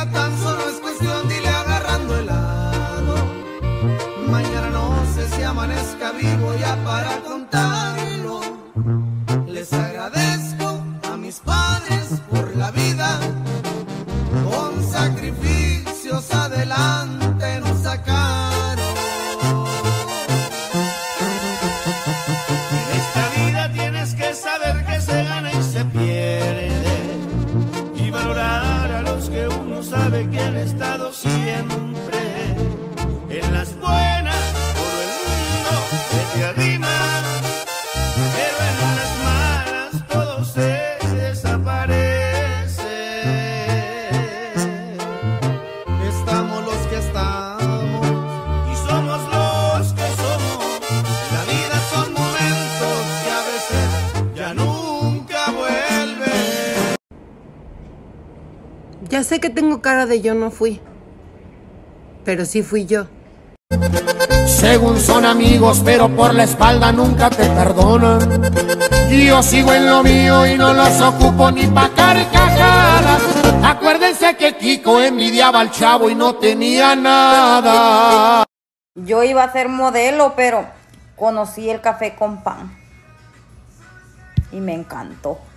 vida tan solo es cuestión de irle agarrando el lado. Mañana no sé si amanezca vivo ya para contarlo. Les agradezco a mis padres por la vida, con sacrificios adelante nos sacaron. En esta vida tienes que saber que se gana y se pierde, y valorar a los que uno sabe que han estado siempre. En las buenas todo el mundo se te arrima, pero en las malas todo se desaparece. Estamos los que estamos y somos los que somos. La vida son momentos que a veces ya nunca vuelven. Ya sé que tengo cara de yo no fui, pero sí fui yo. Según son amigos, pero por la espalda nunca te perdonan. Yo sigo en lo mío y no los ocupo ni pa' carcajadas. Acuérdense que Kiko envidiaba al chavo y no tenía nada. Yo iba a ser modelo, pero conocí el café con pan y me encantó.